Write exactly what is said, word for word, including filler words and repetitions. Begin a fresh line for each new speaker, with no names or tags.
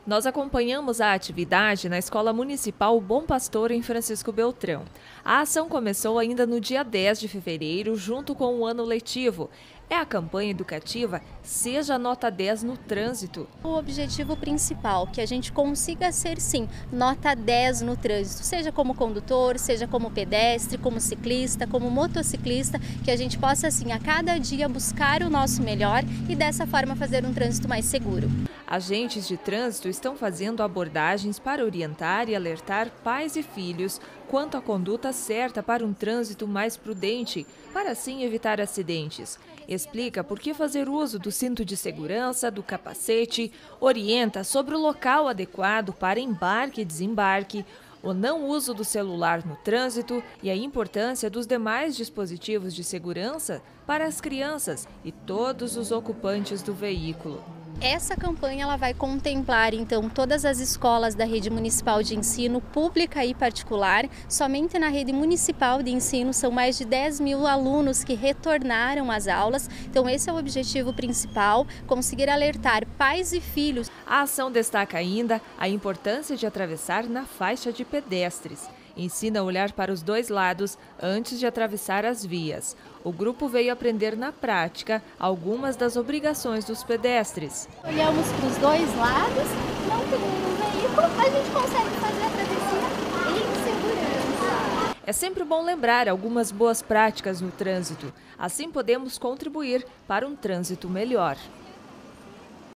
Nós acompanhamos a atividade na Escola Municipal Bom Pastor, em Francisco Beltrão. A ação começou ainda no dia dez de fevereiro, junto com o ano letivo. É a campanha educativa Seja Nota dez no Trânsito.
O objetivo principal, que a gente consiga ser, sim, nota dez no trânsito, seja como condutor, seja como pedestre, como ciclista, como motociclista, que a gente possa, assim, a cada dia buscar o nosso melhor e dessa forma fazer um trânsito mais seguro.
Agentes de trânsito estão fazendo abordagens para orientar e alertar pais e filhos quanto à conduta certa para um trânsito mais prudente, para assim evitar acidentes. Explica por que fazer uso do cinto de segurança, do capacete, orienta sobre o local adequado para embarque e desembarque, o não uso do celular no trânsito e a importância dos demais dispositivos de segurança para as crianças e todos os ocupantes do veículo.
Essa campanha ela vai contemplar, então, todas as escolas da rede municipal de ensino, pública e particular. Somente na rede municipal de ensino são mais de dez mil alunos que retornaram às aulas. Então, esse é o objetivo principal, conseguir alertar pais e filhos.
A ação destaca ainda a importância de atravessar na faixa de pedestres. Ensina a olhar para os dois lados antes de atravessar as vias. O grupo veio aprender na prática algumas das obrigações dos pedestres.
Olhamos para os dois lados, não tem nenhum veículo, a gente consegue fazer a travessia em segurança.
É sempre bom lembrar algumas boas práticas no trânsito. Assim podemos contribuir para um trânsito melhor.